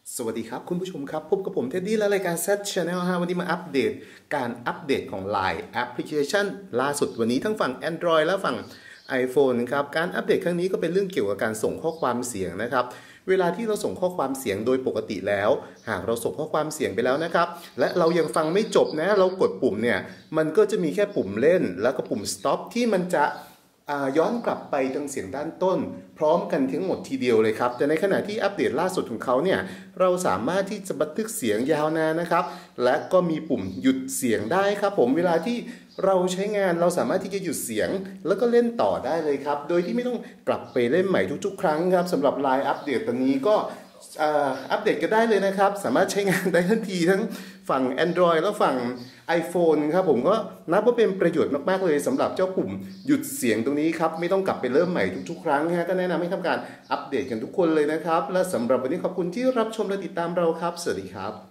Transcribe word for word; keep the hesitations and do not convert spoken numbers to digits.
สวัสดีครับคุณผู้ชมครับพบกับผมเท็ดดี้และรายการ Z Channel ฮะวันนี้มาอัปเดตการอัปเดตของ ไลน์ แอปพลิเคชันล่าสุดวันนี้ทั้งฝั่ง Android และฝั่ง iPhone ครับการอัปเดตครั้งนี้ก็เป็นเรื่องเกี่ยวกับการส่งข้อความเสียงนะครับเวลาที่เราส่งข้อความเสียงโดยปกติแล้วหากเราส่งข้อความเสียงไปแล้วนะครับและเรายังฟังไม่จบนะเรากดปุ่มเนี่ยมันก็จะมีแค่ปุ่มเล่นแล้วก็ปุ่ม stop ที่มันจะย้อนกลับไปทางเสียงด้านต้นพร้อมกันทั้งหมดทีเดียวเลยครับแต่ในขณะที่อัปเดตล่าสุดของเขาเนี่ยเราสามารถที่จะบันทึกเสียงยาวนานนะครับและก็มีปุ่มหยุดเสียงได้ครับผมเวลาที่เราใช้งานเราสามารถที่จะหยุดเสียงแล้วก็เล่นต่อได้เลยครับโดยที่ไม่ต้องกลับไปเล่นใหม่ทุกๆครั้งครับสำหรับ ไลน์ อัปเดตตอนนี้ก็อัปเดตกันได้เลยนะครับสามารถใช้งานได้ทันทีทั้งฝั่ง Android และฝั่ง iPhone ครับผมก็นับว่าเป็นประโยชน์มากๆเลยสำหรับเจ้าปุ่มหยุดเสียงตรงนี้ครับไม่ต้องกลับไปเริ่มใหม่ทุกๆครั้งนะก็แนะนำให้ทำการอัปเดตกันทุกคนเลยนะครับและสำหรับวันนี้ขอบคุณที่รับชมและติดตามเราครับสวัสดีครับ